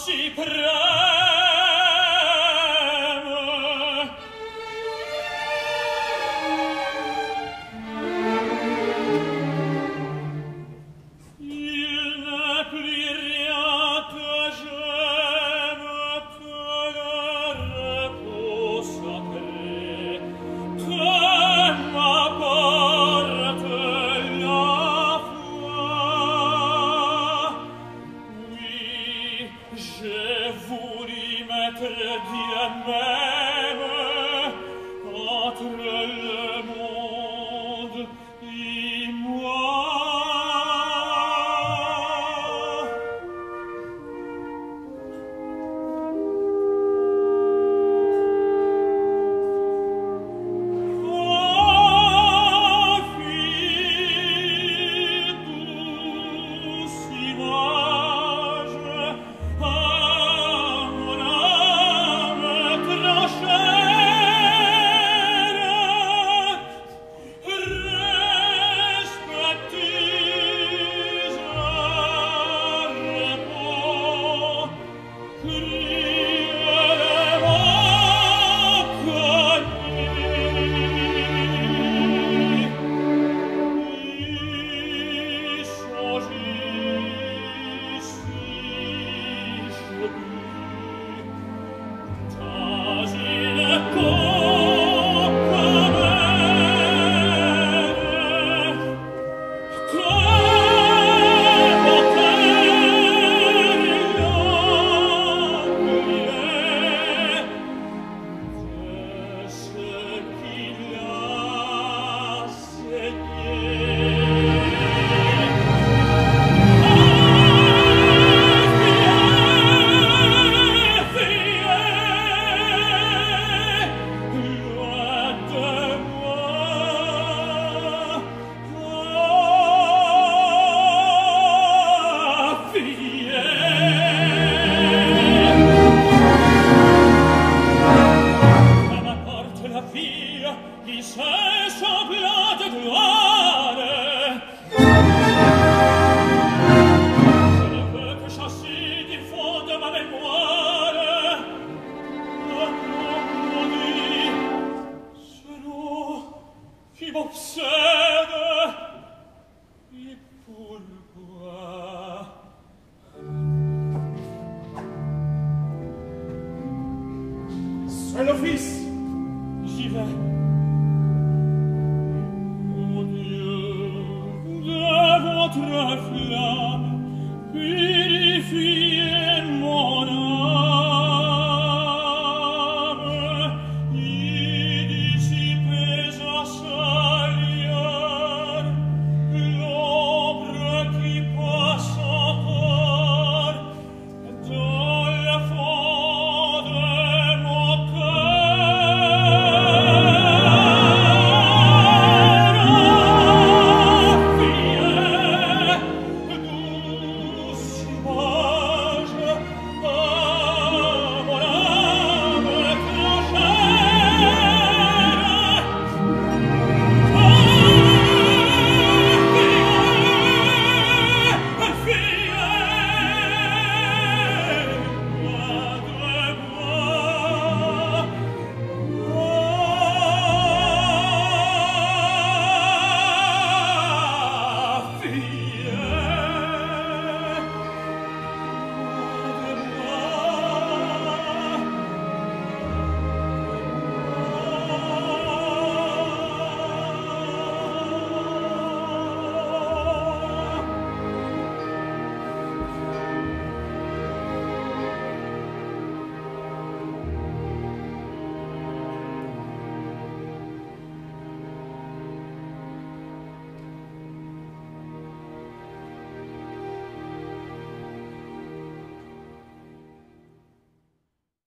si preme. Il n'est plus rien que j'aime que le repos sacré que m'apporte la foi. Oui, j'ai voulu mettre Dieu même entre le monde et moi. Qui s'est semblant de gloire. Je ne veux que chasser du fond de ma mémoire un nom maudit, ce nom qui m'obsède. Et pourquoi? C'est le Fils